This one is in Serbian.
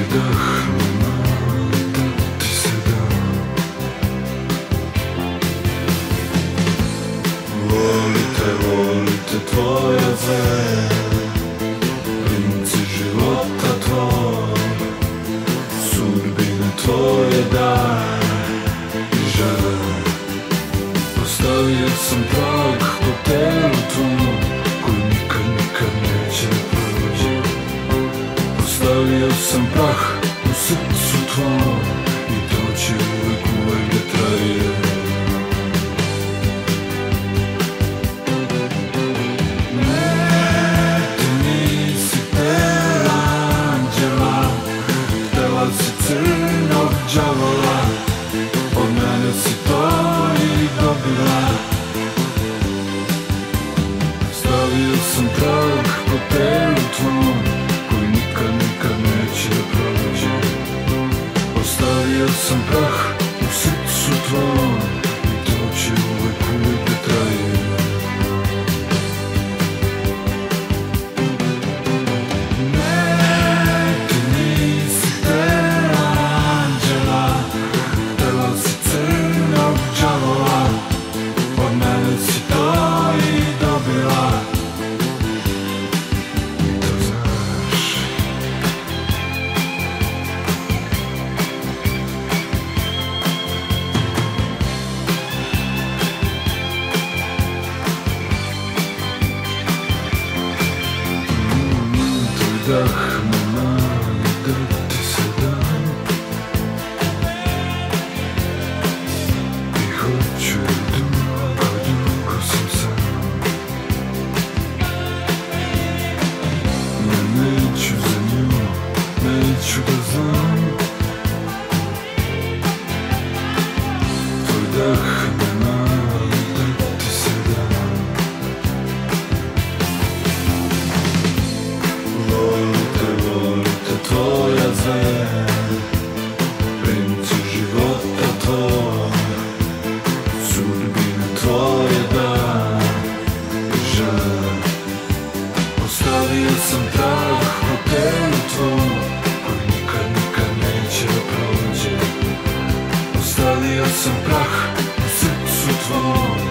dah da ti se dam. Volite, volite tvoja zemlja, princi života tvoj, sudbine tvoje daj i žele. Ostavio sam trag po telu tvom, koji nikad, nikad neće da prođe. Ostavio sam prah u srcu tvom i to će uvek, uvek da traje. Ne, ti nisi tela anđela, htela si crnog đavola, od mene si to i dobila. Stavio sam trag po telu tvom, koji nikad, nikad neće da prođe. Ostavio sam prah u srcu tvom i to će uvek, uvek da traje. Ne, ti nisi tela anđela, htela si crnog đavola, od mene si to i dobila. I to znaš. Tvoj dah me mani da ti se dam i hoću dugo, dugo sam sam. Ne, neću za nju, neću da znam. Tvoj dah me mani da ti se dam. Volite, volite tvoja zemlja, princi života tvoj, sudbine tvoje daj i žele. Ostavio sam trag po telu tvom, koji nikad, nikad neće da prođe. Ostavio sam prah u srcu tvom